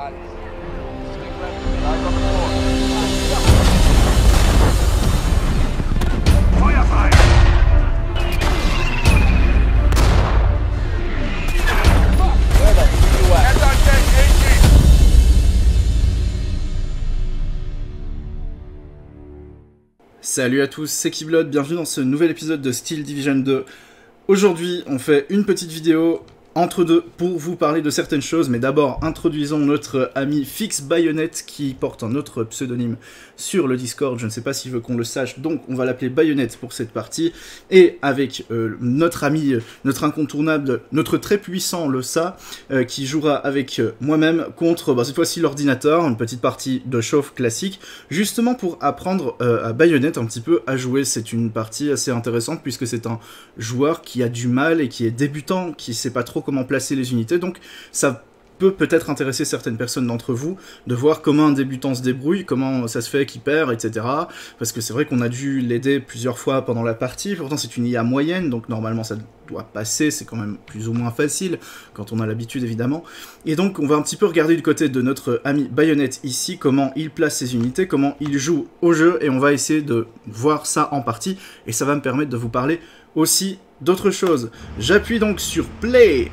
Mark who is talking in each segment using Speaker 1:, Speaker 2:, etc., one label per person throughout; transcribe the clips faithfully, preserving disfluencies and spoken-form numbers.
Speaker 1: Salut à tous, c'est Keyblot, bienvenue dans ce nouvel épisode de Steel Division deux. Aujourd'hui, on fait une petite vidéo entre deux pour vous parler de certaines choses, mais d'abord introduisons notre ami Fix Bayonet qui porte un autre pseudonyme sur le Discord, je ne sais pas s'il veut qu'on le sache, donc on va l'appeler Bayonet pour cette partie, et avec euh, notre ami, notre incontournable, notre très puissant Losa, euh, qui jouera avec euh, moi-même contre, bah, cette fois-ci l'ordinateur, une petite partie de chauffe classique, justement pour apprendre euh, à Bayonet un petit peu à jouer. C'est une partie assez intéressante puisque c'est un joueur qui a du mal et qui est débutant, qui sait pas trop comment placer les unités, donc ça peut peut-être intéresser certaines personnes d'entre vous de voir comment un débutant se débrouille, comment ça se fait qu'il perd, et cetera. Parce que c'est vrai qu'on a dû l'aider plusieurs fois pendant la partie, pourtant c'est une I A moyenne, donc normalement ça doit passer, c'est quand même plus ou moins facile, quand on a l'habitude évidemment. Et donc on va un petit peu regarder du côté de notre ami Bayonet ici, comment il place ses unités, comment il joue au jeu, et on va essayer de voir ça en partie, et ça va me permettre de vous parler aussi d'autres choses. J'appuie donc sur Play.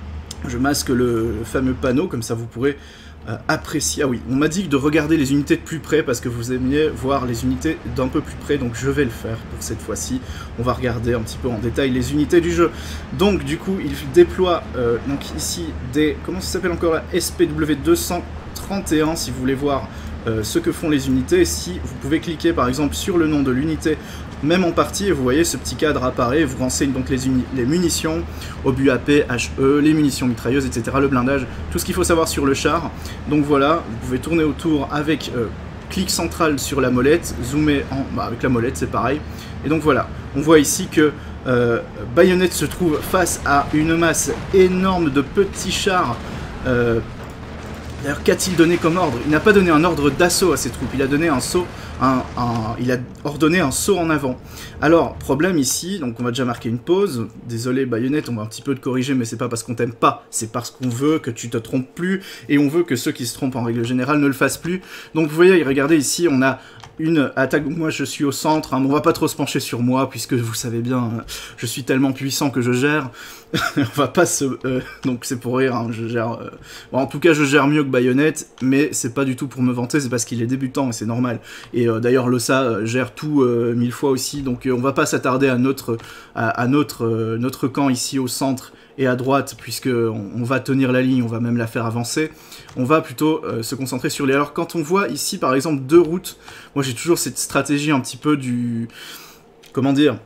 Speaker 1: Je masque le, le fameux panneau, comme ça vous pourrez euh, apprécier. Ah oui, on m'a dit de regarder les unités de plus près, parce que vous aimiez voir les unités d'un peu plus près, donc je vais le faire pour cette fois-ci. On va regarder un petit peu en détail les unités du jeu. Donc du coup, il déploie euh, donc ici des... Comment ça s'appelle encore là, S P W deux cent trente et un, si vous voulez voir euh, ce que font les unités. Et si vous pouvez cliquer par exemple sur le nom de l'unité, même en partie, et vous voyez ce petit cadre apparaît, vous renseigne donc les, les munitions, obus A P, H E, les munitions mitrailleuses, et cetera, le blindage, tout ce qu'il faut savoir sur le char. Donc voilà, vous pouvez tourner autour avec euh, clic central sur la molette, zoomer en, bah, avec la molette, c'est pareil. Et donc voilà, on voit ici que euh, Bayonet se trouve face à une masse énorme de petits chars. Euh, D'ailleurs, qu'a-t-il donné comme ordre? Il n'a pas donné un ordre d'assaut à ses troupes, il a donné un saut, un, un, il a ordonné un saut en avant. Alors, problème ici, donc on va déjà marquer une pause. Désolé Bayonet, on va un petit peu te corriger, mais c'est pas parce qu'on t'aime pas, c'est parce qu'on veut que tu te trompes plus, et on veut que ceux qui se trompent en règle générale ne le fassent plus. Donc vous voyez, regardez ici, on a une attaque, moi je suis au centre, hein, on va pas trop se pencher sur moi, puisque vous savez bien, euh, je suis tellement puissant que je gère, on va pas se... Euh, donc c'est pour rire, hein, je gère... Euh, bon, en tout cas je gère mieux que Bayonet, mais c'est pas du tout pour me vanter, c'est parce qu'il est débutant, et c'est normal. Et euh, d'ailleurs Losa euh, gère tout euh, mille fois aussi, donc euh, on va pas s'attarder à notre, à, à notre, euh, notre camp ici au centre, et à droite, puisque on, on va tenir la ligne, on va même la faire avancer. On va plutôt euh, se concentrer sur les... Alors quand on voit ici par exemple deux routes, moi j'ai toujours cette stratégie un petit peu du... Comment dire?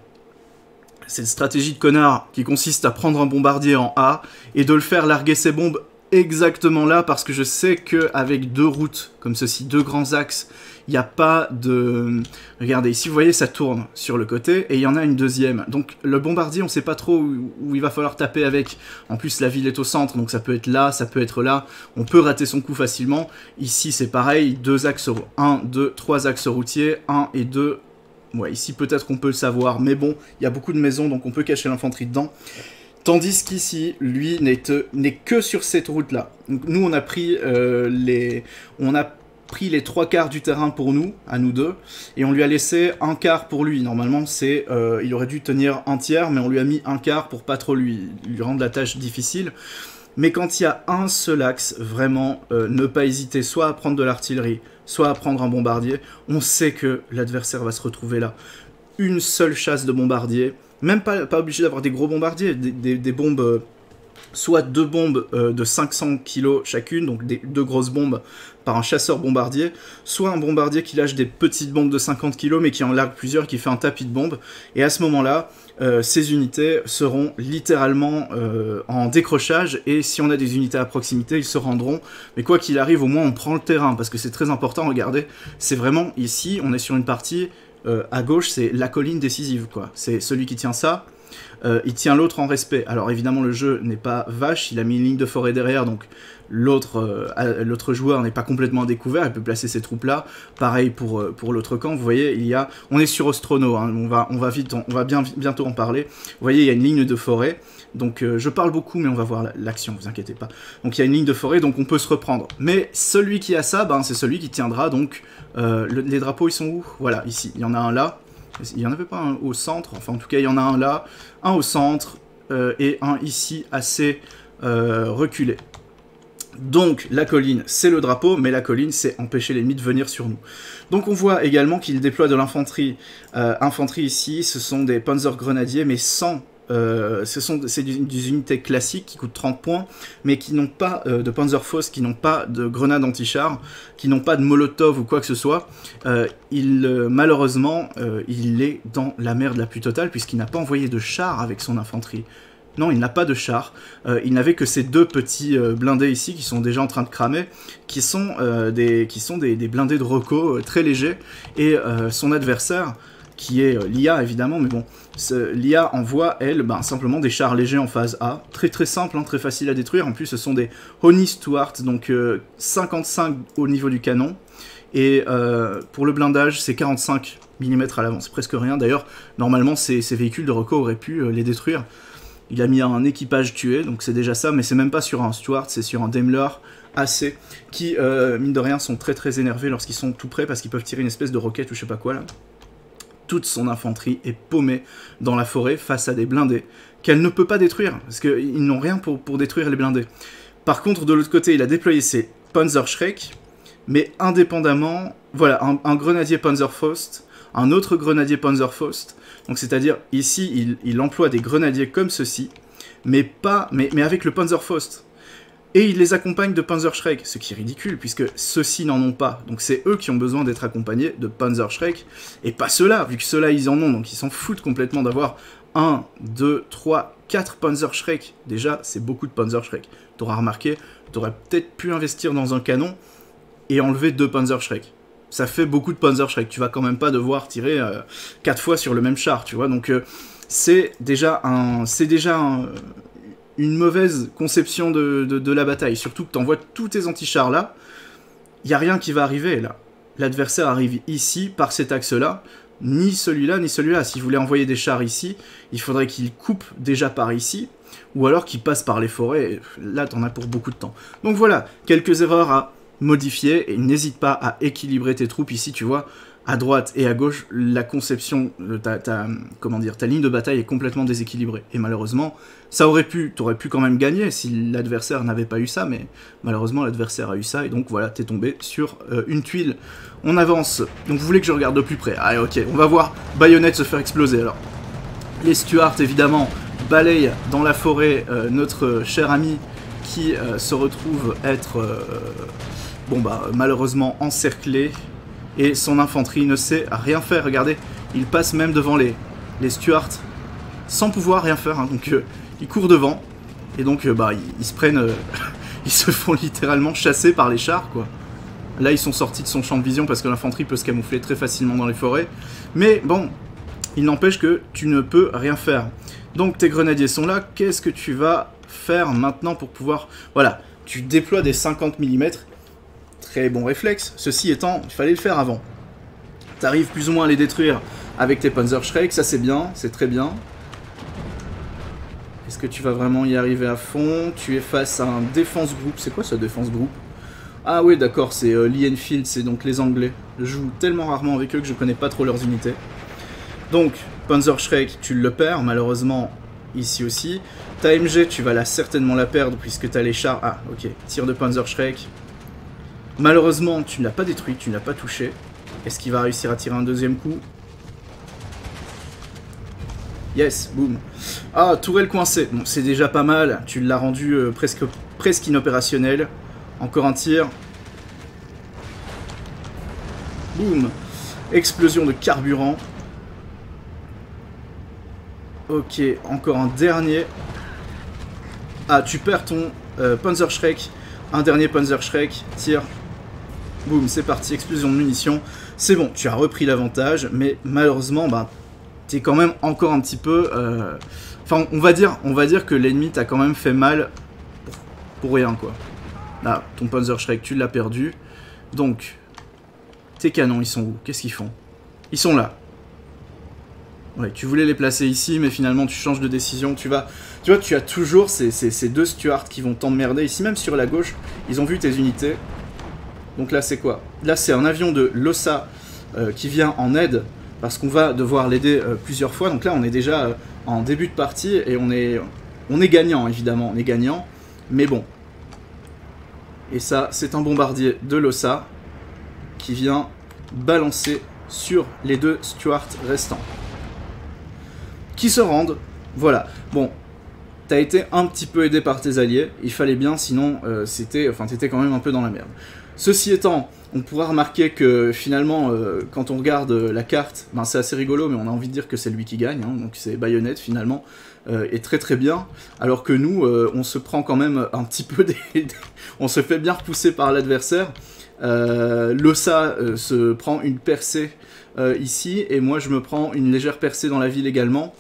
Speaker 1: Cette stratégie de connard qui consiste à prendre un bombardier en A et de le faire larguer ses bombes exactement là, parce que je sais qu'avec deux routes comme ceci, deux grands axes, il n'y a pas de... Regardez, ici vous voyez ça tourne sur le côté, et il y en a une deuxième. Donc le bombardier, on ne sait pas trop où, où il va falloir taper avec. En plus la ville est au centre, donc ça peut être là, ça peut être là. On peut rater son coup facilement. Ici c'est pareil, deux axes, un, deux, trois axes routiers, un et deux. Ouais, ici peut-être qu'on peut le savoir, mais bon, il y a beaucoup de maisons, donc on peut cacher l'infanterie dedans. Tandis qu'ici, lui, n'est que sur cette route-là. Nous, on a pris euh, les... On a pris les trois quarts du terrain pour nous, à nous deux, et on lui a laissé un quart pour lui. Normalement, c'est, euh, il aurait dû tenir un tiers, mais on lui a mis un quart pour pas trop lui, lui rendre la tâche difficile. Mais quand il y a un seul axe, vraiment, euh, ne pas hésiter soit à prendre de l'artillerie, soit à prendre un bombardier. On sait que l'adversaire va se retrouver là. Une seule chasse de bombardier, même pas, pas obligé d'avoir des gros bombardiers, des, des, des bombes... Euh, soit deux bombes euh, de cinq cents kilos chacune, donc des, deux grosses bombes par un chasseur bombardier, soit un bombardier qui lâche des petites bombes de cinquante kilos mais qui en largue plusieurs, qui fait un tapis de bombes, et à ce moment-là, euh, ces unités seront littéralement euh, en décrochage, et si on a des unités à proximité, ils se rendront, mais quoi qu'il arrive, au moins on prend le terrain, parce que c'est très important, regardez, c'est vraiment ici, on est sur une partie, euh, à gauche, c'est la colline décisive, quoi, c'est celui qui tient ça, euh, il tient l'autre en respect. Alors évidemment le jeu n'est pas vache, il a mis une ligne de forêt derrière, donc l'autre euh, l'autre joueur n'est pas complètement à découvert, il peut placer ses troupes là. Pareil pour, euh, pour l'autre camp, vous voyez, il y a, on est sur Ostrono, hein, on va, on va, vite, on va bien, bientôt en parler. Vous voyez, il y a une ligne de forêt, donc euh, je parle beaucoup mais on va voir l'action, vous inquiétez pas. Donc il y a une ligne de forêt, donc on peut se reprendre. Mais celui qui a ça, ben, c'est celui qui tiendra, donc euh, le, les drapeaux ils sont où? Voilà, ici, il y en a un là, il n'y en avait pas un au centre, enfin en tout cas il y en a un là, un au centre euh, et un ici assez euh, reculé. Donc la colline c'est le drapeau, mais la colline c'est empêcher l'ennemi de venir sur nous. Donc on voit également qu'il déploie de l'infanterie. Euh, infanterie ici, ce sont des Panzer grenadiers, mais sans... Euh, ce sont c'est des, des unités classiques qui coûtent trente points, mais qui n'ont pas euh, de Panzerfaust, qui n'ont pas de grenades anti-char, qui n'ont pas de Molotov ou quoi que ce soit. Euh, il, euh, malheureusement, euh, il est dans la merde la plus totale, puisqu'il n'a pas envoyé de char avec son infanterie. Non, il n'a pas de char, euh, il n'avait que ces deux petits euh, blindés ici qui sont déjà en train de cramer, qui sont, euh, des, qui sont des, des blindés de Rocco euh, très légers, et euh, son adversaire, qui est euh, l'I A évidemment, mais bon, l'I A envoie, elle, ben, simplement des chars légers en phase A, très très simple, hein, très facile à détruire, en plus ce sont des Honey Stuart, donc euh, cinquante-cinq au niveau du canon, et euh, pour le blindage c'est quarante-cinq millimètres à l'avant, c'est presque rien, d'ailleurs normalement ces, ces véhicules de Rocco auraient pu euh, les détruire. Il a mis un équipage tué, donc c'est déjà ça, mais c'est même pas sur un Stuart, c'est sur un Daimler A C, qui, euh, mine de rien, sont très très énervés lorsqu'ils sont tout près, parce qu'ils peuvent tirer une espèce de roquette ou je sais pas quoi, là. Toute son infanterie est paumée dans la forêt face à des blindés, qu'elle ne peut pas détruire, parce qu'ils n'ont rien pour, pour détruire les blindés. Par contre, de l'autre côté, il a déployé ses Panzerschreck, mais indépendamment, voilà, un, un grenadier Panzerfaust, un autre grenadier Panzerfaust. Donc c'est-à-dire, ici, il, il emploie des grenadiers comme ceci, mais, pas, mais, mais avec le Panzerfaust. Et il les accompagne de Panzerschreck, ce qui est ridicule, puisque ceux-ci n'en ont pas. Donc c'est eux qui ont besoin d'être accompagnés de Panzerschreck, et pas ceux-là, vu que ceux-là, ils en ont, donc ils s'en foutent complètement d'avoir un, deux, trois, quatre Panzerschreck. Déjà, c'est beaucoup de Panzerschreck. T'auras remarqué, t'aurais peut-être pu investir dans un canon, et enlever deux Panzerschreck. Ça fait beaucoup de Panzerschreck, tu vas quand même pas devoir tirer euh, quatre fois sur le même char, tu vois, donc euh, c'est déjà, un, c'est déjà un, une mauvaise conception de, de, de la bataille, surtout que tu envoies tous tes anti-chars là, il n'y a rien qui va arriver là. L'adversaire arrive ici, par cet axe-là, ni celui-là, ni celui-là. S'il voulait envoyer des chars ici, il faudrait qu'il coupe déjà par ici, ou alors qu'il passe par les forêts, et là t'en as pour beaucoup de temps. Donc voilà, quelques erreurs à modifier, et n'hésite pas à équilibrer tes troupes ici, tu vois, à droite et à gauche, la conception, de ta, ta, comment dire, ta ligne de bataille est complètement déséquilibrée, et malheureusement, ça aurait pu, t'aurais pu quand même gagner si l'adversaire n'avait pas eu ça, mais malheureusement l'adversaire a eu ça, et donc voilà, t'es tombé sur euh, une tuile. On avance, donc vous voulez que je regarde de plus près, allez ok, on va voir Bayonnette se faire exploser, alors. Les Stuarts, évidemment, balayent dans la forêt euh, notre cher ami, qui euh, se retrouve être... Euh, Bon bah malheureusement encerclé, et son infanterie ne sait rien faire, regardez, il passe même devant les, les Stuarts, sans pouvoir rien faire, hein, donc euh, ils courent devant, et donc euh, bah ils, ils se prennent, euh, ils se font littéralement chasser par les chars quoi. Là ils sont sortis de son champ de vision parce que l'infanterie peut se camoufler très facilement dans les forêts, mais bon, il n'empêche que tu ne peux rien faire. Donc tes grenadiers sont là, qu'est-ce que tu vas faire maintenant pour pouvoir... Voilà, tu déploies des cinquante millimètres, très bon réflexe, ceci étant, il fallait le faire avant. T'arrives plus ou moins à les détruire avec tes Panzerschreck, ça c'est bien, c'est très bien. Est-ce que tu vas vraiment y arriver à fond? Tu es face à un défense groupe, c'est quoi ce défense groupe? Ah oui d'accord, c'est euh, Lee Enfield, c'est donc les Anglais. Je joue tellement rarement avec eux que je connais pas trop leurs unités. Donc, Panzerschreck, tu le perds, malheureusement, ici aussi. Ta M G, tu vas la, certainement la perdre puisque tu as les chars... Ah, ok, tir de Panzerschreck. Malheureusement, tu ne l'as pas détruit, tu ne l'as pas touché. Est-ce qu'il va réussir à tirer un deuxième coup? Yes, boum. Ah, tourelle coincée. Bon, c'est déjà pas mal. Tu l'as rendu euh, presque, presque inopérationnel. Encore un tir. Boum. Explosion de carburant. Ok, encore un dernier. Ah, tu perds ton euh, Panzerschreck. Un dernier Panzerschreck. Tire. Boum, c'est parti, explosion de munitions. C'est bon, tu as repris l'avantage, mais malheureusement, bah, t'es quand même encore un petit peu... Euh... Enfin, on va dire, on va dire que l'ennemi t'a quand même fait mal pour, pour rien, quoi. Là, ton Panzerschreck, tu l'as perdu. Donc, tes canons, ils sont où? Qu'est-ce qu'ils font? Ils sont là. Ouais, tu voulais les placer ici, mais finalement, tu changes de décision. Tu vas... Tu vois, tu as toujours ces, ces, ces deux Stuarts qui vont t'emmerder. Ici, même sur la gauche, ils ont vu tes unités. Donc là, c'est quoi? Là, c'est un avion de l'Ossa euh, qui vient en aide, parce qu'on va devoir l'aider euh, plusieurs fois. Donc là, on est déjà euh, en début de partie, et on est, on est gagnant, évidemment. On est gagnant, mais bon. Et ça, c'est un bombardier de l'Ossa qui vient balancer sur les deux Stuarts restants. Qui se rendent. Voilà. Bon, t'as été un petit peu aidé par tes alliés. Il fallait bien, sinon, euh, c'était, enfin, t'étais quand même un peu dans la merde. Ceci étant, on pourra remarquer que finalement, euh, quand on regarde la carte, ben, c'est assez rigolo, mais on a envie de dire que c'est lui qui gagne, hein, donc c'est Bayonette finalement, euh, et très très bien, alors que nous, euh, on se prend quand même un petit peu des... on se fait bien repousser par l'adversaire. Euh, L'Ossa euh, se prend une percée euh, ici, et moi je me prends une légère percée dans la ville également.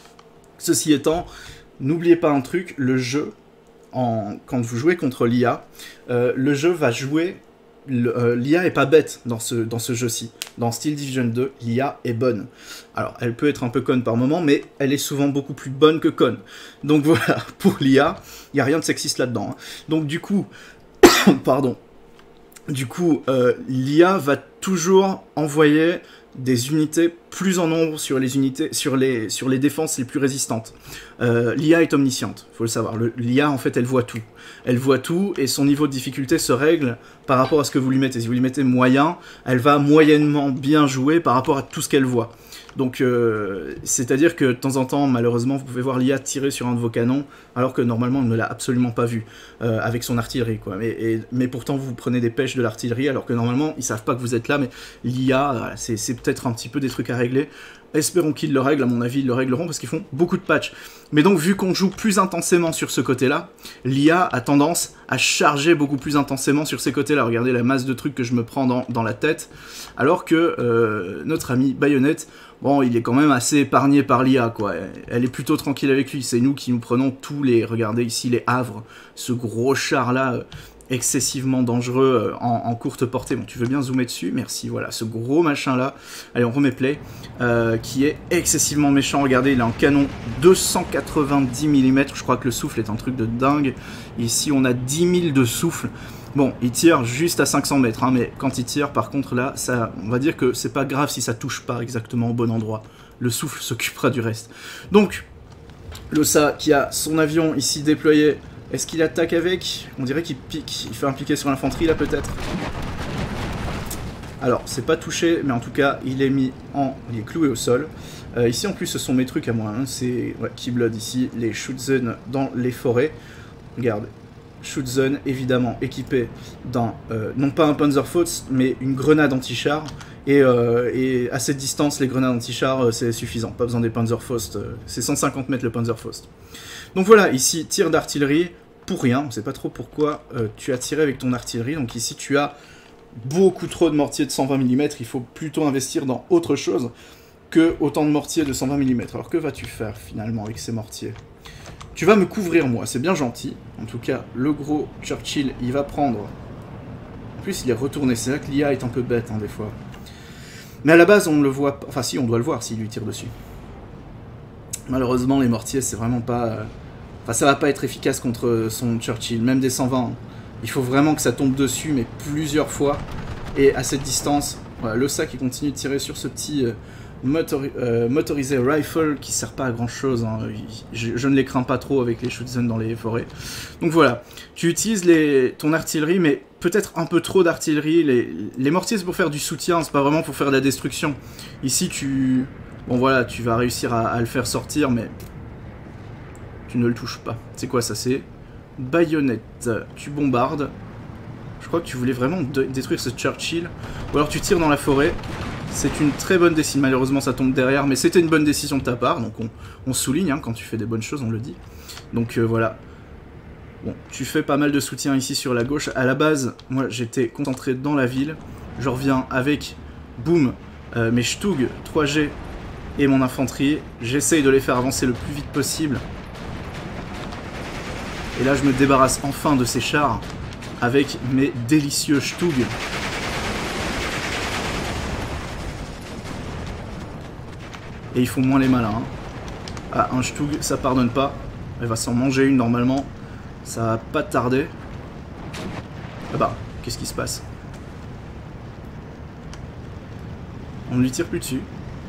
Speaker 1: Ceci étant, n'oubliez pas un truc, le jeu, en... quand vous jouez contre l'I A, euh, le jeu va jouer... Euh, L'I A est pas bête dans ce, dans ce jeu-ci. Dans Steel Division deux, l'I A est bonne. Alors, elle peut être un peu conne par moment, mais elle est souvent beaucoup plus bonne que conne. Donc voilà, pour l'I A, il n'y a rien de sexiste là-dedans. Hein. Donc du coup, pardon, du coup, euh, l'I A va toujours envoyer des unités plus en nombre sur les unités, sur les, sur les défenses les plus résistantes. Euh, L'I A est omnisciente, faut le savoir. L'I A, en fait, elle voit tout. Elle voit tout, et son niveau de difficulté se règle par rapport à ce que vous lui mettez. Si vous lui mettez moyen, elle va moyennement bien jouer par rapport à tout ce qu'elle voit. Donc, euh, c'est-à-dire que de temps en temps, malheureusement, vous pouvez voir l'I A tirer sur un de vos canons, alors que normalement, on ne l'a absolument pas vu, euh, avec son artillerie, quoi. Mais, et, mais pourtant, vous prenez des pêches de l'artillerie, alors que normalement, ils savent pas que vous êtes là, mais l'I A, c'est peut-être un petit peu des trucs à régler. Espérons qu'ils le règlent, à mon avis, ils le régleront, parce qu'ils font beaucoup de patchs. Mais donc, vu qu'on joue plus intensément sur ce côté-là, l'I A a tendance à charger beaucoup plus intensément sur ces côtés-là. Regardez la masse de trucs que je me prends dans, dans la tête, alors que euh, notre ami Bayonette, bon, il est quand même assez épargné par l'I A, quoi. Elle est plutôt tranquille avec lui. C'est nous qui nous prenons tous les... Regardez ici, les havres. Ce gros char-là, euh, excessivement dangereux, euh, en, en courte portée. Bon, tu veux bien zoomer dessus? Merci, voilà. Ce gros machin-là. Allez, on remet play. Euh, qui est excessivement méchant. Regardez, il est en canon deux cent quatre-vingt-dix millimètres. Je crois que le souffle est un truc de dingue. Ici, on a dix mille de souffle. Bon, il tire juste à cinq cents mètres, hein, mais quand il tire, par contre, là, ça, on va dire que c'est pas grave si ça touche pas exactement au bon endroit. Le souffle s'occupera du reste. Donc, l'Ossa qui a son avion ici déployé, est-ce qu'il attaque avec? On dirait qu'il pique, il fait un piqué sur l'infanterie, là, peut-être. Alors, c'est pas touché, mais en tout cas, il est mis en... il est cloué au sol. Euh, ici, en plus, ce sont mes trucs à moi, hein. C'est ouais, Keyblood ici, les Schutzen dans les forêts. Regarde. Schutzen, évidemment, équipé d'un, euh, non pas un Panzerfaust, mais une grenade anti-char. Et, euh, et à cette distance, les grenades anti-char, euh, c'est suffisant. Pas besoin des Panzerfaust. Euh, c'est cent cinquante mètres le Panzerfaust. Donc voilà, ici, tir d'artillerie, pour rien. On ne sait pas trop pourquoi euh, tu as tiré avec ton artillerie. Donc ici, tu as beaucoup trop de mortiers de cent vingt millimètres. Il faut plutôt investir dans autre chose que autant de mortiers de cent vingt millimètres. Alors que vas-tu faire, finalement, avec ces mortiers ? Tu vas me couvrir, moi, c'est bien gentil. En tout cas, le gros Churchill, il va prendre... En plus, il est retourné. C'est là que l'I A est un peu bête, hein, des fois. Mais à la base, on ne le voit pas... Enfin, si, on doit le voir s'il lui tire dessus. Malheureusement, les mortiers, c'est vraiment pas... Enfin, ça va pas être efficace contre son Churchill, même des cent vingt. Hein. Il faut vraiment que ça tombe dessus, mais plusieurs fois. Et à cette distance, voilà, l'Ossa qui continue de tirer sur ce petit... Euh, Motori euh, motorisé rifle qui sert pas à grand chose, hein. je, je ne les crains pas trop avec les Schutzen dans les forêts. Donc voilà, tu utilises les, ton artillerie, mais peut-être un peu trop d'artillerie. Les, les mortiers c'est pour faire du soutien, c'est pas vraiment pour faire de la destruction. Ici tu... Bon voilà, tu vas réussir à, à le faire sortir, mais tu ne le touches pas. C'est quoi ça? C'est Bayonette. Tu bombardes. Je crois que tu voulais vraiment détruire ce Churchill. Ou alors tu tires dans la forêt. C'est une très bonne décision, malheureusement ça tombe derrière, mais c'était une bonne décision de ta part, donc on, on souligne, hein, quand tu fais des bonnes choses, on le dit. Donc euh, voilà. Bon, tu fais pas mal de soutien ici sur la gauche. À la base, moi j'étais concentré dans la ville. Je reviens avec, boum, euh, mes Stug trois G et mon infanterie. J'essaye de les faire avancer le plus vite possible. Et là, je me débarrasse enfin de ces chars avec mes délicieux Stug. Et ils font moins les malins. Hein. Ah, un Stug, ça pardonne pas. Elle va s'en manger une normalement. Ça va pas tarder. Ah bah, qu'est-ce qui se passe? On ne lui tire plus dessus.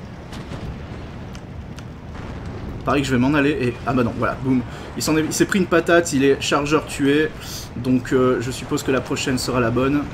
Speaker 1: Pareil que je vais m'en aller et... Ah bah non, voilà, boum. Il s'est pris une patate, il est chargeur tué. Donc euh, je suppose que la prochaine sera la bonne.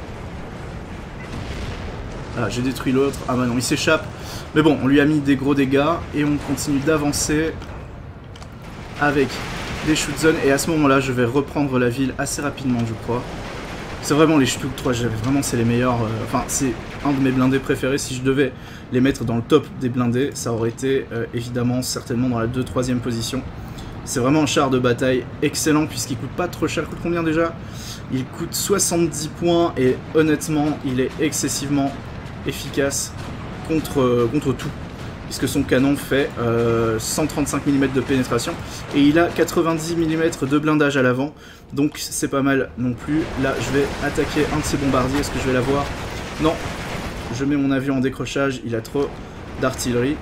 Speaker 1: Ah, j'ai détruit l'autre. Ah bah non, il s'échappe. Mais bon, on lui a mis des gros dégâts. Et on continue d'avancer avec des shoot zones. Et à ce moment-là, je vais reprendre la ville assez rapidement, je crois. C'est vraiment les Stug trois G, vraiment c'est les meilleurs. Euh, enfin, c'est un de mes blindés préférés. Si je devais les mettre dans le top des blindés, ça aurait été euh, évidemment certainement dans la deux troisième position. C'est vraiment un char de bataille excellent puisqu'il coûte pas trop cher. Il coûte combien déjà? Il coûte soixante-dix points et honnêtement, il est excessivement efficace contre, euh, contre tout. Puisque son canon fait euh, cent trente-cinq millimètres de pénétration et il a quatre-vingt-dix millimètres de blindage à l'avant, donc c'est pas mal non plus. Là je vais attaquer un de ces bombardiers, est-ce que je vais l'avoir? Non, je mets mon avion en décrochage, il a trop d'artillerie.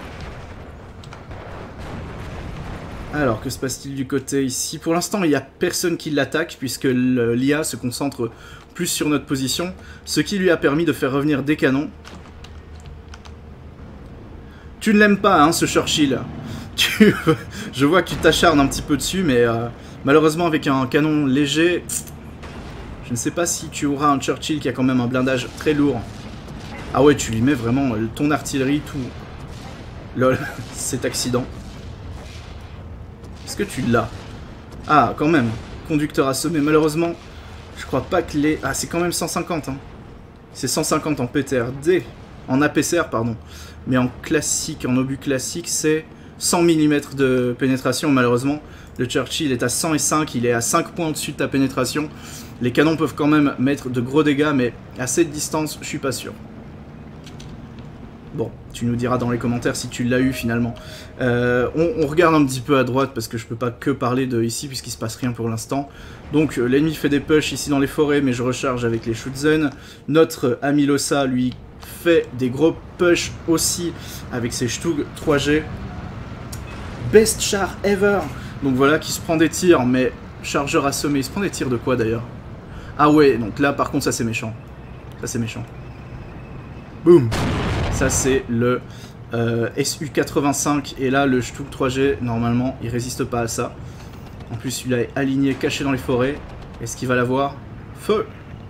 Speaker 1: Alors que se passe-t-il du côté ici? Pour l'instant il n'y a personne qui l'attaque puisque l'I A se concentre plus sur notre position, ce qui lui a permis de faire revenir des canons. Tu ne l'aimes pas, hein, ce Churchill. Tu... Je vois que tu t'acharnes un petit peu dessus, mais euh, malheureusement, avec un canon léger, je ne sais pas si tu auras un Churchill qui a quand même un blindage très lourd. Ah ouais, tu lui mets vraiment ton artillerie, tout. Lol, cet accident. Est-ce que tu l'as? Ah, quand même. Conducteur assommé. Malheureusement, je crois pas que les... Ah, c'est quand même cent cinquante, hein. C'est cent cinquante en P T R D. En A P C R, pardon. Mais en classique, en obus classique, c'est cent millimètres de pénétration. Malheureusement, le Churchill est à cent cinq, il est à cinq points au-dessus de ta pénétration. Les canons peuvent quand même mettre de gros dégâts, mais à cette distance, je suis pas sûr. Bon, tu nous diras dans les commentaires si tu l'as eu finalement. Euh, on, on regarde un petit peu à droite parce que je peux pas que parler de ici puisqu'il se passe rien pour l'instant. Donc euh, l'ennemi fait des pushs ici dans les forêts, mais je recharge avec les Schutzen. Notre ami Lossa, lui, fait des gros push aussi avec ses Stug trois G. Best char ever. Donc voilà, qui se prend des tirs, mais chargeur assommé. Il se prend des tirs de quoi d'ailleurs? Ah ouais, donc là par contre ça c'est méchant. Ça c'est méchant. Boum. Ça c'est le euh, S U quatre-vingt-cinq. Et là le Stug trois G, normalement il résiste pas à ça. En plus celui-là est aligné, caché dans les forêts. Est-ce qu'il va l'avoir? Feu.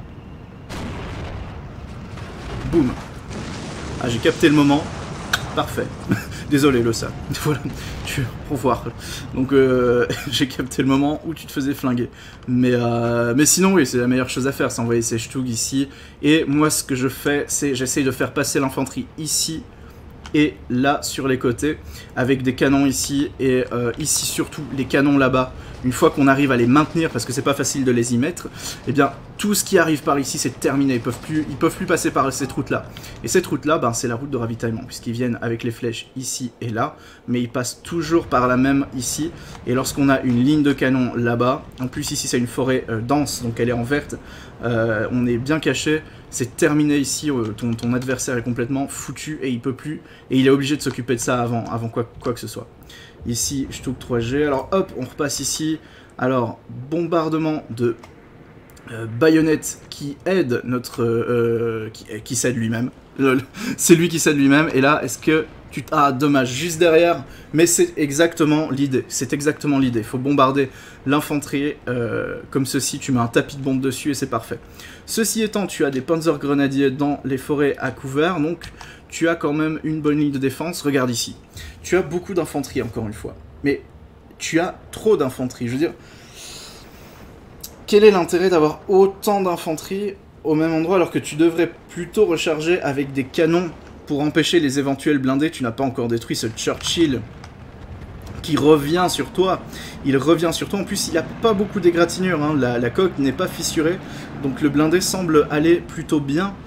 Speaker 1: Boum. Ah, j'ai capté le moment. Parfait. Désolé, Lossa. Voilà. Tu... Au revoir. Donc, euh, j'ai capté le moment où tu te faisais flinguer. Mais, euh, mais sinon, oui, c'est la meilleure chose à faire, c'est envoyer ces Stug ici. Et moi, ce que je fais, c'est j'essaye de faire passer l'infanterie ici et là, sur les côtés, avec des canons ici et euh, ici surtout, les canons là-bas. Une fois qu'on arrive à les maintenir, parce que c'est pas facile de les y mettre, eh bien, tout ce qui arrive par ici, c'est terminé. Ils peuvent plus, ils peuvent plus passer par cette route-là. Et cette route-là, ben, c'est la route de ravitaillement, puisqu'ils viennent avec les flèches ici et là, mais ils passent toujours par la même ici. Et lorsqu'on a une ligne de canon là-bas, en plus ici c'est une forêt euh, dense, donc elle est en verte, euh, on est bien caché, c'est terminé ici, euh, ton, ton adversaire est complètement foutu et il peut plus, et il est obligé de s'occuper de ça avant, avant quoi, quoi que ce soit. Ici, Stug trois G. Alors hop, on repasse ici. Alors, bombardement de euh, baïonnettes qui aide notre... Euh, qui, qui s'aide lui-même. C'est lui qui s'aide lui-même. Et là, est-ce que tu... Ah, dommage, juste derrière. Mais c'est exactement l'idée. C'est exactement l'idée. Il faut bombarder l'infanterie euh, comme ceci. Tu mets un tapis de bombe dessus et c'est parfait. Ceci étant, tu as des panzergrenadiers dans les forêts à couvert. Donc, tu as quand même une bonne ligne de défense. Regarde ici. Tu as beaucoup d'infanterie, encore une fois. Mais tu as trop d'infanterie. Je veux dire, quel est l'intérêt d'avoir autant d'infanterie au même endroit alors que tu devrais plutôt recharger avec des canons pour empêcher les éventuels blindés? Tu n'as pas encore détruit ce Churchill qui revient sur toi. Il revient sur toi. En plus, il n'a pas beaucoup d'égratignures. Hein. La, la coque n'est pas fissurée. Donc le blindé semble aller plutôt bien.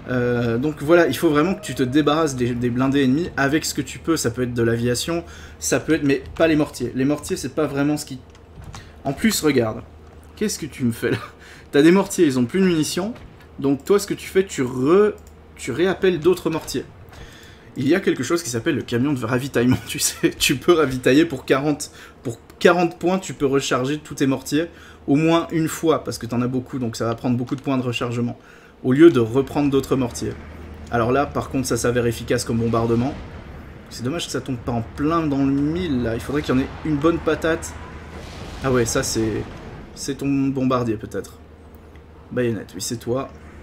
Speaker 1: Euh, donc voilà, il faut vraiment que tu te débarrasses des, des blindés ennemis avec ce que tu peux. Ça peut être de l'aviation, ça peut être... Mais pas les mortiers. Les mortiers, c'est pas vraiment ce qui... En plus, regarde. Qu'est-ce que tu me fais là? T'as des mortiers, ils ont plus de munitions. Donc toi, ce que tu fais, tu, re... tu réappelles d'autres mortiers. Il y a quelque chose qui s'appelle le camion de ravitaillement, tu sais. Tu peux ravitailler pour quarante... Pour quarante points, tu peux recharger tous tes mortiers. Au moins une fois, parce que t'en as beaucoup, donc ça va prendre beaucoup de points de rechargement. Au lieu de reprendre d'autres mortiers. Alors là, par contre, ça s'avère efficace comme bombardement. C'est dommage que ça tombe pas en plein dans le mille, là. Il faudrait qu'il y en ait une bonne patate. Ah ouais, ça, c'est... C'est ton bombardier, peut-être. Baïonnette, oui, c'est toi.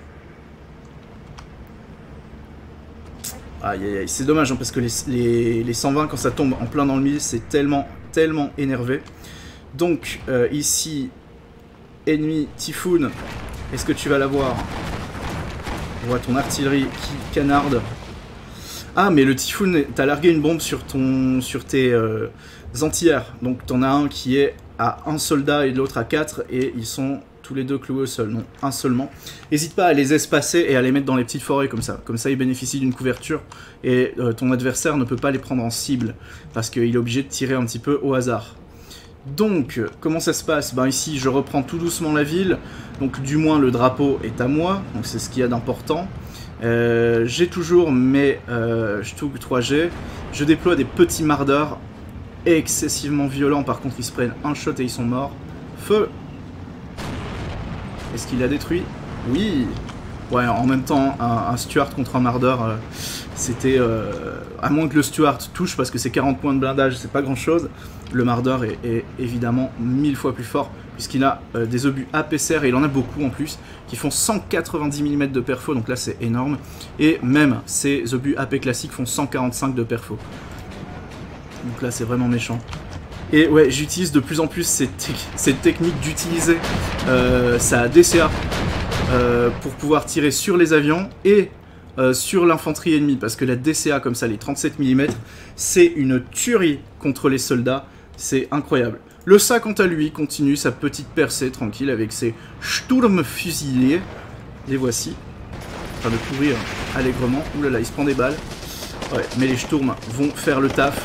Speaker 1: Aïe, aïe, aïe. C'est dommage, hein, parce que les, les, les cent vingt, quand ça tombe en plein dans le mille, c'est tellement, tellement énervé. Donc, euh, ici, ennemi Typhoon. Est-ce que tu vas l'avoir? On voit ton artillerie qui canarde. Ah, mais le Typhoon, t'as largué une bombe sur, ton, sur tes euh, anti-air. Donc t'en as un qui est à un soldat et l'autre à quatre. Et ils sont tous les deux cloués au sol. Non, un seulement. N'hésite pas à les espacer et à les mettre dans les petites forêts comme ça. Comme ça, ils bénéficient d'une couverture. Et euh, ton adversaire ne peut pas les prendre en cible. Parce qu'il est obligé de tirer un petit peu au hasard. Donc, comment ça se passe? Ben ici, je reprends tout doucement la ville. Donc, du moins, le drapeau est à moi. Donc, c'est ce qu'il y a d'important. Euh, J'ai toujours mes euh, Stug trois G. Je déploie des petits mardeurs excessivement violents. Par contre, ils se prennent un shot et ils sont morts. Feu! Est-ce qu'il a détruit? Oui! Ouais, en même temps, un, un Stuart contre un mardeur, euh, c'était... Euh, à moins que le Stuart touche, parce que c'est quarante points de blindage, c'est pas grand-chose. Le mardeur est, est évidemment mille fois plus fort, puisqu'il a euh, des obus A P C R, et il en a beaucoup en plus, qui font cent quatre-vingt-dix millimètres de perfo, donc là c'est énorme. Et même ces obus A P classiques font cent quarante-cinq de perfo. Donc là c'est vraiment méchant. Et ouais, j'utilise de plus en plus cette, te cette technique d'utiliser euh, sa D C A euh, pour pouvoir tirer sur les avions et euh, sur l'infanterie ennemie, parce que la D C A comme ça, les trente-sept millimètres, c'est une tuerie contre les soldats. C'est incroyable. Le S A, quant à lui, continue sa petite percée tranquille avec ses Sturmfusiliers. Les voici. En train de courir allègrement. Ouh là là, il se prend des balles. Ouais, mais les Sturms vont faire le taf.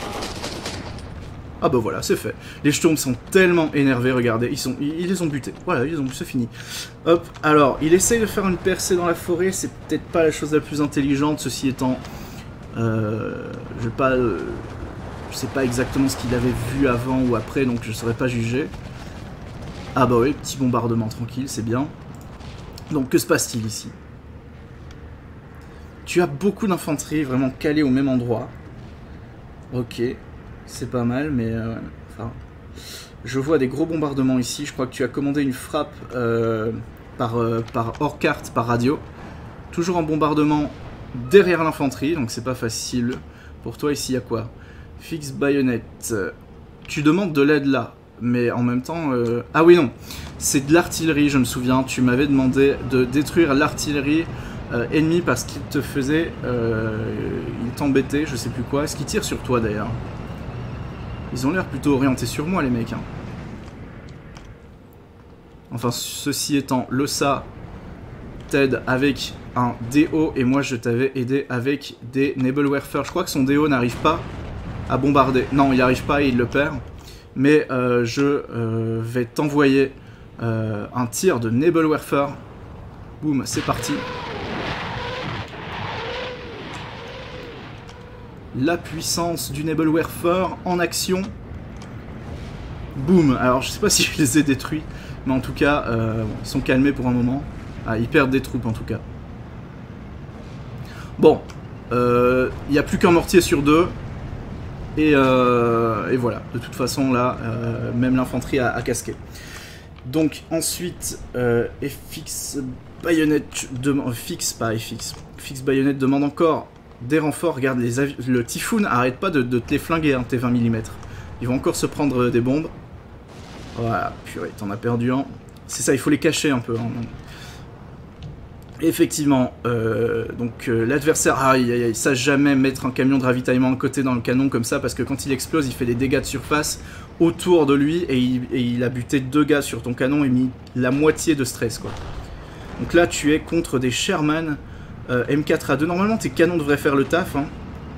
Speaker 1: Ah bah voilà, c'est fait. Les Sturms sont tellement énervés, regardez, ils, sont, ils, ils les ont butés. Voilà, ils ont c'est fini. Hop, alors, il essaye de faire une percée dans la forêt, c'est peut-être pas la chose la plus intelligente, ceci étant... Euh, je vais pas... Euh, je sais pas exactement ce qu'il avait vu avant ou après, donc je ne saurais pas juger. Ah bah oui, petit bombardement tranquille, c'est bien. Donc que se passe-t-il ici? Tu as beaucoup d'infanterie vraiment calée au même endroit. Ok, c'est pas mal, mais... Euh, enfin, je vois des gros bombardements ici. Je crois que tu as commandé une frappe euh, par, euh, par hors carte, par radio. Toujours un bombardement derrière l'infanterie, donc c'est pas facile. Pour toi, ici, il y a quoi? Fixe baïonnette. Tu demandes de l'aide là, mais en même temps... Euh... Ah oui, non. C'est de l'artillerie, je me souviens. Tu m'avais demandé de détruire l'artillerie euh, ennemie parce qu'il te faisait... Euh... Il t'embêtait, je sais plus quoi. Est-ce qu'ils tirent sur toi, d'ailleurs? Ils ont l'air plutôt orientés sur moi, les mecs. Hein. Enfin, ceci étant, le S A t'aide avec un D O et moi, je t'avais aidé avec des Nebelwerfer. Je crois que son D O n'arrive pas à bombarder. Non, il n'y arrive pas et il le perd. Mais euh, je euh, vais t'envoyer euh, un tir de Nebelwerfer. Boum, c'est parti. La puissance du Nebelwerfer en action. Boum. Alors, je sais pas si je les ai détruits. Mais en tout cas, euh, bon, ils sont calmés pour un moment. Ah, ils perdent des troupes en tout cas. Bon. Il euh, n'y a plus qu'un mortier sur deux. Et, euh, et voilà, de toute façon là, euh, même l'infanterie a, a casqué. Donc ensuite, euh, F X Baïonnette demande, fixe pas F X, Fixe Baïonnette demande encore des renforts. Regarde, les le Typhoon arrête pas de, de te les flinguer, hein, tes vingt millimètres. Ils vont encore se prendre des bombes. Voilà, purée, t'en as perdu un. C'est ça, il faut les cacher un peu. Hein. Effectivement, euh, donc euh, l'adversaire, ah, il ne sait jamais mettre un camion de ravitaillement à côté dans le canon comme ça, parce que quand il explose, il fait des dégâts de surface autour de lui, et il, et il a buté deux gars sur ton canon et mis la moitié de stress, quoi. Donc là, tu es contre des Sherman Euh, M quatre A deux, normalement tes canons devraient faire le taf. Hein.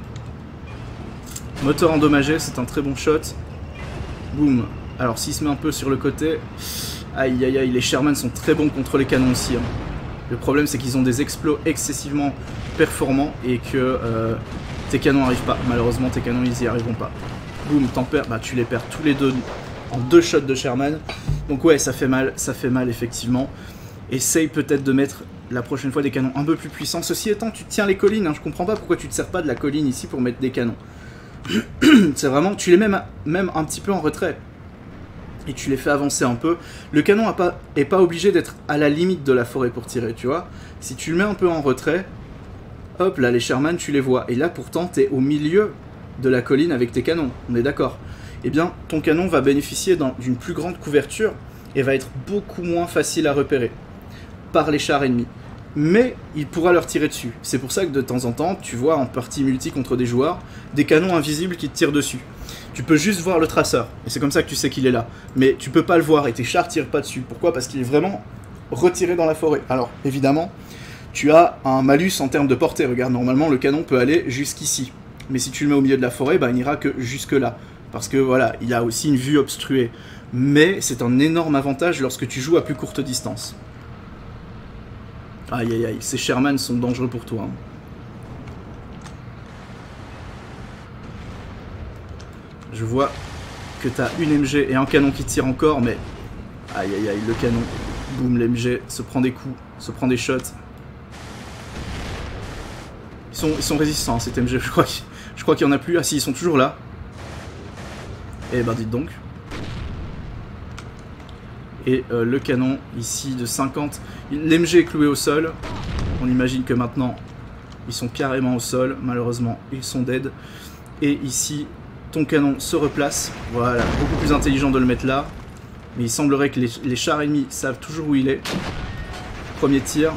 Speaker 1: Moteur endommagé, c'est un très bon shot. Boum. Alors s'il se met un peu sur le côté... Aïe aïe aïe, les Sherman sont très bons contre les canons aussi. Hein. Le problème c'est qu'ils ont des explos excessivement performants et que euh, tes canons n'arrivent pas. Malheureusement tes canons ils y arriveront pas. Boum, t'en perds, bah tu les perds tous les deux en deux shots de Sherman. Donc ouais, ça fait mal, ça fait mal effectivement. Essaye peut-être de mettre la prochaine fois des canons un peu plus puissants. Ceci étant, tu tiens les collines, hein. Je comprends pas pourquoi tu te sers pas de la colline ici pour mettre des canons. C'est vraiment, tu les mets même un petit peu en retrait. Et tu les fais avancer un peu. Le canon n'est pas, est pas obligé d'être à la limite de la forêt pour tirer, tu vois. Si tu le mets un peu en retrait, hop, là, les Sherman, tu les vois. Et là, pourtant, tu es au milieu de la colline avec tes canons, on est d'accord. Eh bien, ton canon va bénéficier d'une plus grande couverture et va être beaucoup moins facile à repérer par les chars ennemis. Mais il pourra leur tirer dessus. C'est pour ça que de temps en temps, tu vois en partie multi contre des joueurs, des canons invisibles qui te tirent dessus. Tu peux juste voir le traceur, et c'est comme ça que tu sais qu'il est là. Mais tu peux pas le voir, et tes chars tirent pas dessus. Pourquoi? Parce qu'il est vraiment retiré dans la forêt. Alors, évidemment, tu as un malus en termes de portée. Regarde, normalement, le canon peut aller jusqu'ici. Mais si tu le mets au milieu de la forêt, bah, il n'ira que jusque là. Parce que, voilà, il a aussi une vue obstruée. Mais c'est un énorme avantage lorsque tu joues à plus courte distance. Aïe aïe aïe, ces Sherman sont dangereux pour toi. Hein. Je vois que tu as une M G et un canon qui tire encore, mais... Aïe aïe aïe, le canon. Boum, l'M G se prend des coups, se prend des shots. Ils sont, ils sont résistants, cet M G, je crois qu'il je crois qu'il y en a plus. Ah si, ils sont toujours là. Eh ben, dites donc. Et euh, le canon ici de cinquante, l'M G est cloué au sol. On imagine que maintenant ils sont carrément au sol. Malheureusement ils sont dead. Et ici ton canon se replace. Voilà, beaucoup plus intelligent de le mettre là. Mais il semblerait que les, les chars ennemis savent toujours où il est. Premier tir.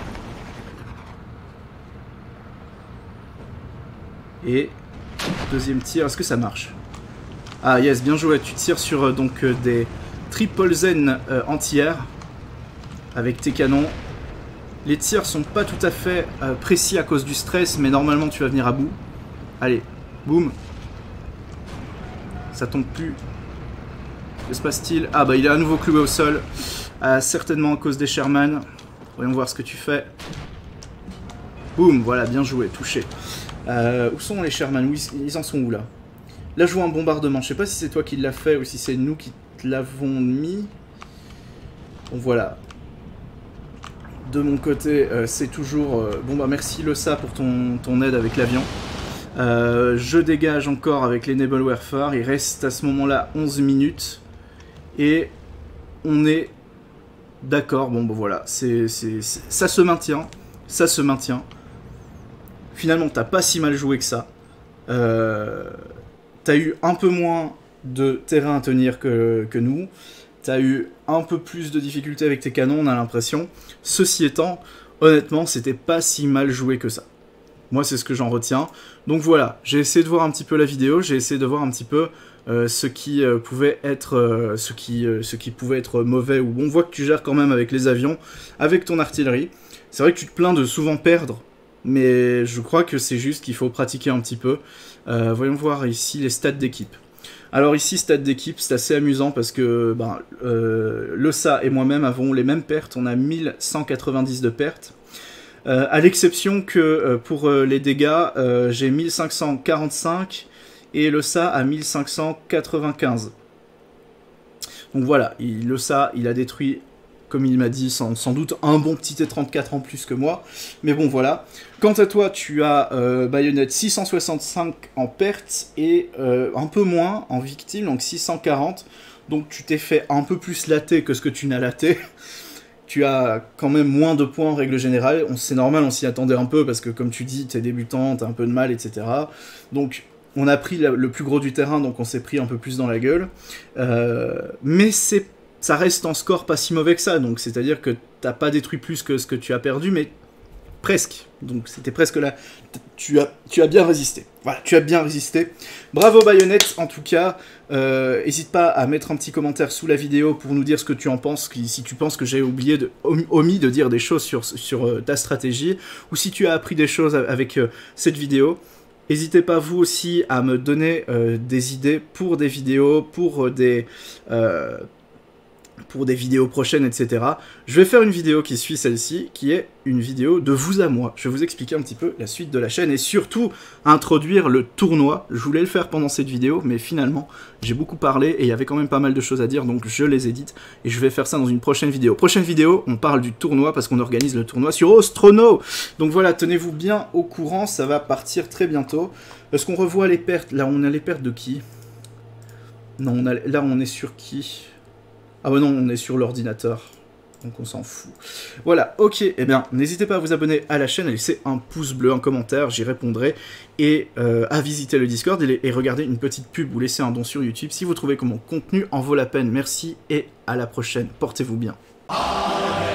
Speaker 1: Et deuxième tir, est-ce que ça marche? Ah yes, bien joué, tu tires sur euh, donc euh, des triple zen euh, anti-air avec tes canons. Les tirs sont pas tout à fait euh, précis à cause du stress, mais normalement tu vas venir à bout. Allez, boum. Ça tombe plus. Que se passe-t-il? Ah bah il est à nouveau cloué au sol. Euh, certainement à cause des Sherman. Voyons voir ce que tu fais. Boum, voilà, bien joué, touché. Euh, où sont les Sherman? Où ils, ils en sont où là? Là je vois un bombardement. Je sais pas si c'est toi qui l'as fait ou si c'est nous qui l'avons mis. Bon voilà. De mon côté, euh, c'est toujours... Euh, bon bah merci Lessa pour ton, ton aide avec l'avion. Euh, je dégage encore avec les Naval Warfare. Il reste à ce moment-là onze minutes. Et on est d'accord. Bon bah voilà, c'est, c'est, c'est, ça se maintient. Ça se maintient. Finalement, t'as pas si mal joué que ça. Euh, t'as eu un peu moins de terrain à tenir que, que nous. T'as eu un peu plus de difficultés avec tes canons, on a l'impression. Ceci étant, honnêtement, c'était pas si mal joué que ça. Moi, c'est ce que j'en retiens. Donc voilà, j'ai essayé de voir un petit peu la vidéo, j'ai essayé de voir un petit peu euh, ce qui euh, pouvait être, euh, ce qui, euh, ce qui pouvait être mauvais ou bon. On voit que tu gères quand même avec les avions, avec ton artillerie. C'est vrai que tu te plains de souvent perdre, mais je crois que c'est juste qu'il faut pratiquer un petit peu. Euh, voyons voir ici les stats d'équipe. Alors ici, stats d'équipe, c'est assez amusant parce que ben, euh, Lessa et moi-même avons les mêmes pertes, on a mille cent quatre-vingt-dix de pertes. Euh, à l'exception que euh, pour euh, les dégâts, euh, j'ai mille cinq cent quarante-cinq et Lessa a mille cinq cent quatre-vingt-quinze. Donc voilà, il, Lessa, il a détruit, comme il m'a dit, sans, sans doute un bon petit T trente-quatre en plus que moi. Mais bon, voilà. Quant à toi, tu as euh, Baïonnette six cent soixante-cinq en perte et euh, un peu moins en victime, donc six cent quarante. Donc tu t'es fait un peu plus latter que ce que tu n'as latté. Tu as quand même moins de points en règle générale. C'est normal, on s'y attendait un peu parce que comme tu dis, t'es débutant, t'as un peu de mal, et cetera. Donc on a pris la, le plus gros du terrain, donc on s'est pris un peu plus dans la gueule. Euh, mais c'est, ça reste en score pas si mauvais que ça. Donc c'est-à-dire que t'as pas détruit plus que ce que tu as perdu, mais presque. Donc c'était presque là. Tu as, tu as bien résisté. Voilà, tu as bien résisté. Bravo Bayonnette, en tout cas. Euh, N'hésite pas à mettre un petit commentaire sous la vidéo pour nous dire ce que tu en penses, si tu penses que j'ai oublié de, omis de dire des choses sur, sur euh, ta stratégie, ou si tu as appris des choses avec euh, cette vidéo. N'hésitez pas vous aussi à me donner euh, des idées pour des vidéos, pour euh, des... Euh, pour des vidéos prochaines, et cetera. Je vais faire une vidéo qui suit celle-ci, qui est une vidéo de vous à moi. Je vais vous expliquer un petit peu la suite de la chaîne, et surtout introduire le tournoi. Je voulais le faire pendant cette vidéo, mais finalement, j'ai beaucoup parlé, et il y avait quand même pas mal de choses à dire, donc je les édite, et je vais faire ça dans une prochaine vidéo. Prochaine vidéo, on parle du tournoi, parce qu'on organise le tournoi sur Ostrono. Donc voilà, tenez-vous bien au courant, ça va partir très bientôt. Est-ce qu'on revoit les pertes? Là, on a les pertes de qui? Non, on a... là, on est sur qui? Ah bah non, on est sur l'ordinateur, donc on s'en fout. Voilà, ok, eh bien, n'hésitez pas à vous abonner à la chaîne, à laisser un pouce bleu, un commentaire, j'y répondrai, et euh, à visiter le Discord, et, et regarder une petite pub ou laisser un don sur YouTube si vous trouvez que mon contenu en vaut la peine. Merci, et à la prochaine, portez-vous bien.